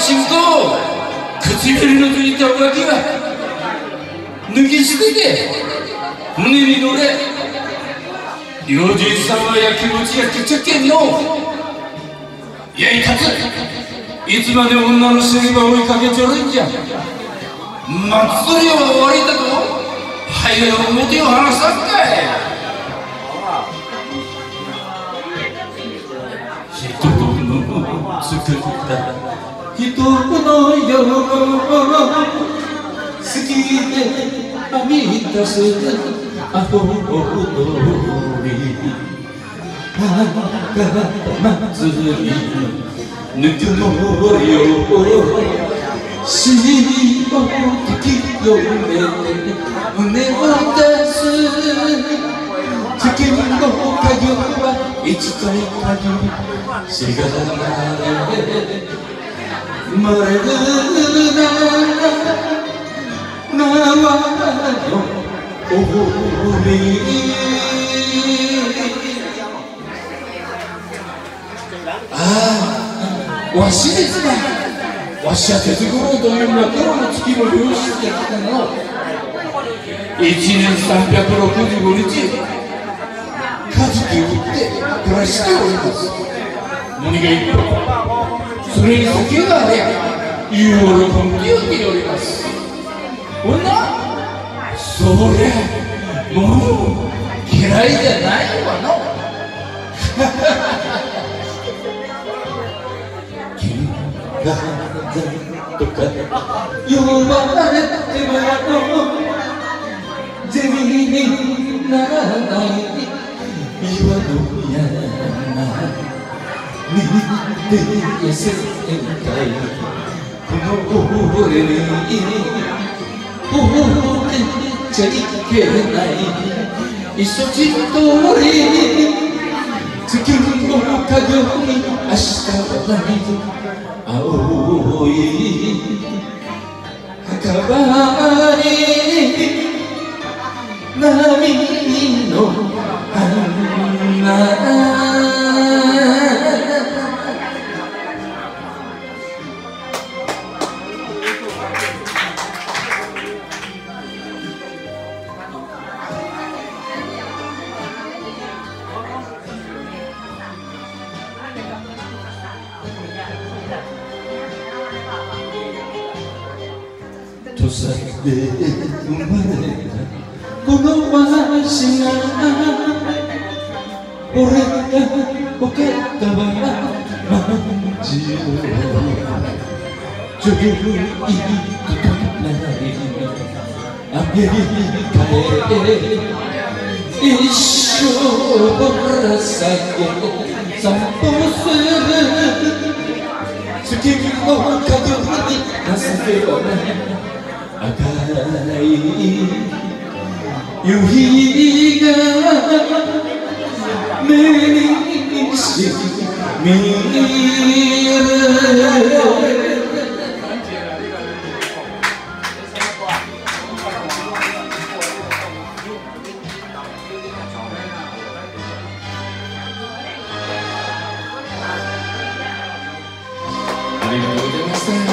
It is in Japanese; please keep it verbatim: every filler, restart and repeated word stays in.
심도唇のついた浮気は抜き捨てて胸に乗れ。両人様や気持ちがけちゃけんの。いやいたついつまで女の世話を追いかけちょるんじゃ。祭りは終わりだと早い表を離さんかい。人の作った人のよ好きではみ出すアホ踊り高祭りぬくもりを尻を吹きよめて胸を出す月の影はいつかい限りしがれ生まれるな縄の踊り。ああわしですか。わしは鉄五郎というのは黒の月の漁師で来たの。いちねんさんびゃくろくじゅうごにち数きを打って暮らしております。何がいいのそれに酒がありゃ喜んでおっております。女そりゃもう嫌いじゃないわの。君がとか呼ばれても銭にならない岩の山見て痩せたいこの俺に惚れちゃいけないいそじ通り月の影に明日はない青い墓場に波の花土佐で生まれたこのわしが俺がポケットはまんじゅう女優いいことないアメリカへ一生ぶら下げ散歩する月の影に情けはない赤い夕日が目にしみるありがとうございました。